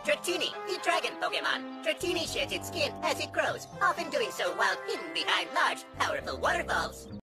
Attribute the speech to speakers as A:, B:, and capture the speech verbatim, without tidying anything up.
A: Dratini, the dragon Pokemon. Dratini sheds its skin as it grows, often doing so while hidden behind large, powerful waterfalls.